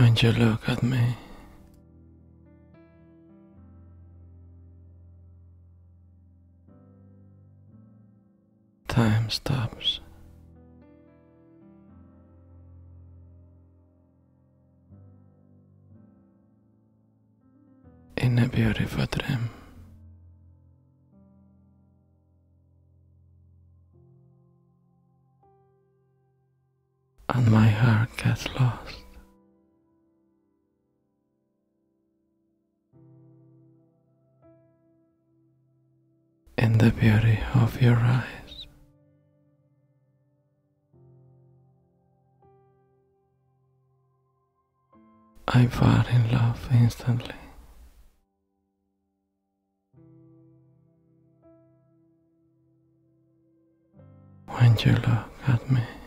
When you look at me, time stops. In a beautiful dream. And my heart gets lost in the beauty of your eyes. I fall in love instantly. When you look at me.